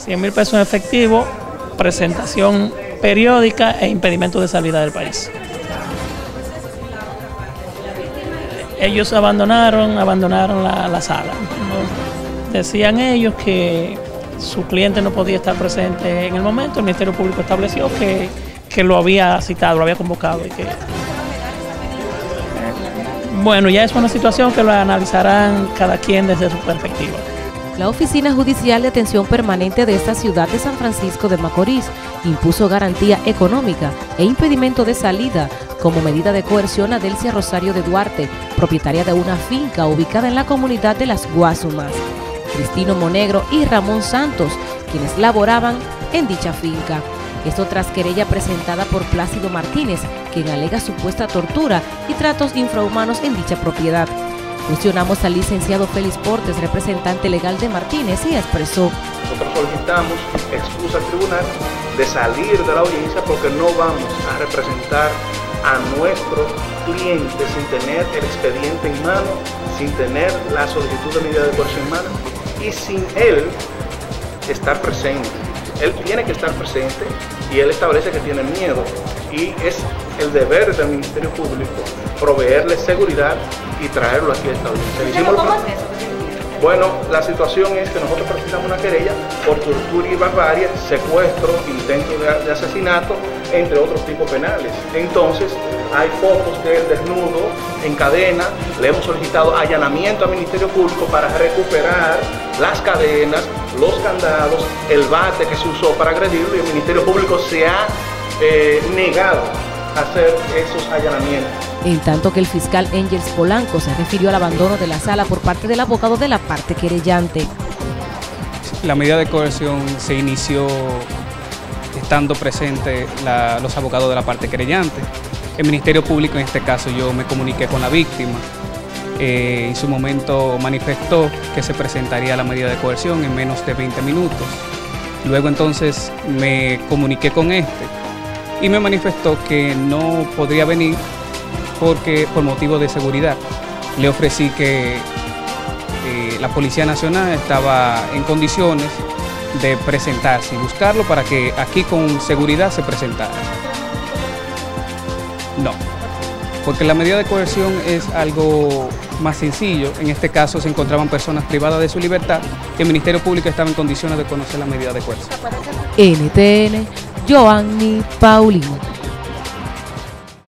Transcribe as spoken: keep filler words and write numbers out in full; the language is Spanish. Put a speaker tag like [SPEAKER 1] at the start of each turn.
[SPEAKER 1] cien mil pesos en efectivo, presentación periódica e impedimento de salida del país. Ellos abandonaron, abandonaron la, la sala. Decían ellos que su cliente no podía estar presente en el momento. El Ministerio Público estableció que, que lo había citado, lo había convocado. Y que, bueno, ya es una situación que lo analizarán cada quien desde su perspectiva.
[SPEAKER 2] La Oficina Judicial de Atención Permanente de esta ciudad de San Francisco de Macorís impuso garantía económica e impedimento de salida como medida de coerción a Delcia Rosario de Duarte, propietaria de una finca ubicada en la comunidad de Las Guasumas, Cristino Monegro y Ramón Santos, quienes laboraban en dicha finca. Esto tras querella presentada por Plácido Martínez, quien alega supuesta tortura y tratos infrahumanos en dicha propiedad. Cuestionamos al licenciado Félix Portes, representante legal de Martínez, y expresó:
[SPEAKER 3] nosotros solicitamos excusa al tribunal de salir de la audiencia porque no vamos a representar a nuestro cliente sin tener el expediente en mano, sin tener la solicitud de medida de coerción en mano y sin él estar presente. Él tiene que estar presente y él establece que tiene miedo, y es el deber del Ministerio Público proveerle seguridad y traerlo aquí a esta audiencia.
[SPEAKER 4] ¿Cómo es eso?
[SPEAKER 3] Bueno, la situación es que nosotros presentamos una querella por tortura y barbarie, secuestro, intento de, de asesinato, entre otros tipos penales. Entonces, hay fotos del desnudo en cadena. Le hemos solicitado allanamiento al Ministerio Público para recuperar las cadenas, los candados, el bate que se usó para agredirlo, y el Ministerio Público se ha eh, negado a hacer esos allanamientos.
[SPEAKER 2] En tanto que el fiscal Engels Polanco se refirió al abandono de la sala por parte del abogado de la parte querellante.
[SPEAKER 5] La medida de coerción se inició estando presentes los abogados de la parte querellante. El Ministerio Público, en este caso, yo me comuniqué con la víctima. Eh, en su momento manifestó que se presentaría la medida de coerción en menos de veinte minutos. Luego entonces me comuniqué con este y me manifestó que no podría venir porque por motivo de seguridad. Le ofrecí que eh, la Policía Nacional estaba en condiciones de presentarse y buscarlo para que aquí con seguridad se presentara. No, porque la medida de coerción es algo más sencillo. En este caso se encontraban personas privadas de su libertad y el Ministerio Público estaba en condiciones de conocer la medida de coerción.
[SPEAKER 2] N T N, Joanny Paulino.